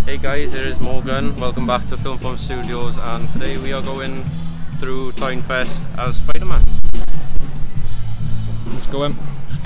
Hey guys, here is Morgan. Welcome back to Film Form Studios, and today we are going through Toynfest as Spider-Man. Let's go in.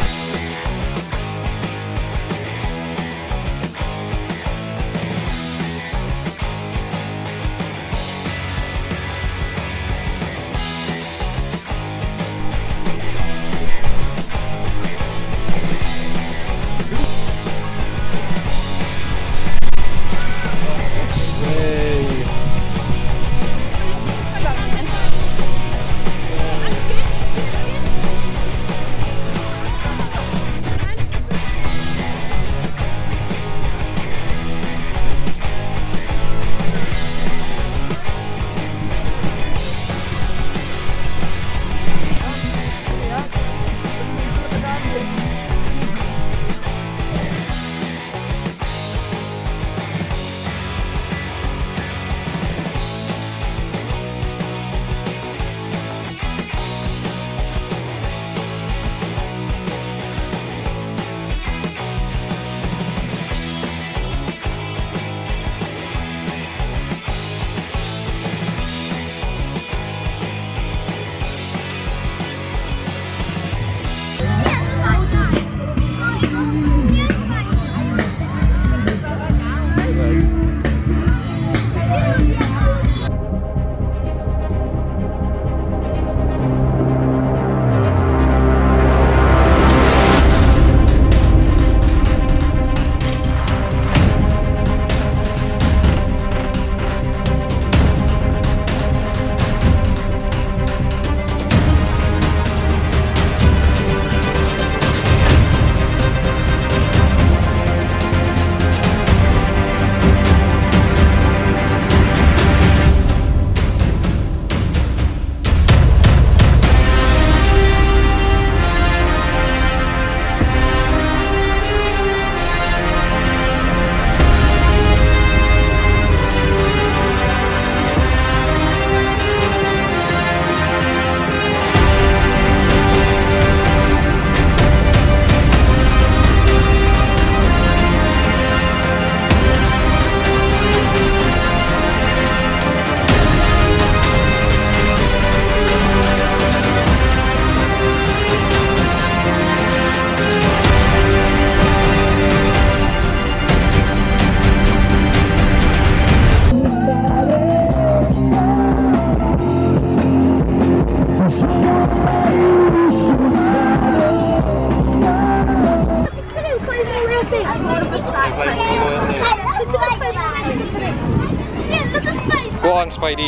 Go on, Spidey.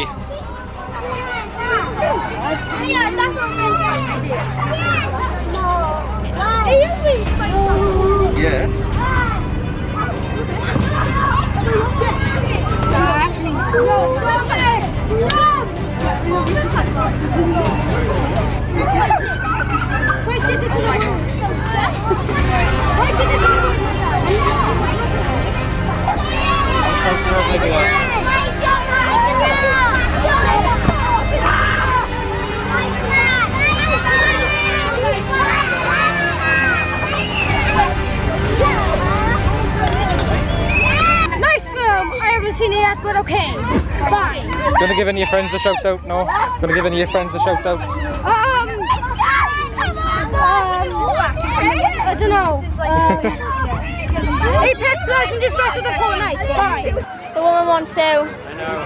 Yeah, that's not Spidey. It is really Spidey. Yeah. Nice film. I haven't seen it yet, but okay. Bye. Gonna give any of your friends a shout out? No? Gonna give any of your friends a shout out? I don't know. Apex Legends is better than Fortnite. Bye. The woman wants to. I know.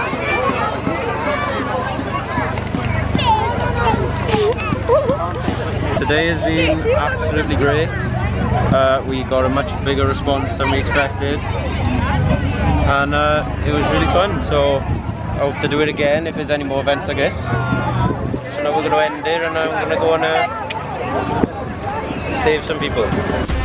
Today has been absolutely great. We got a much bigger response than we expected, and it was really fun. So I hope to do it again if there's any more events, I guess. So now we're going to end it, and I'm going to go and save some people.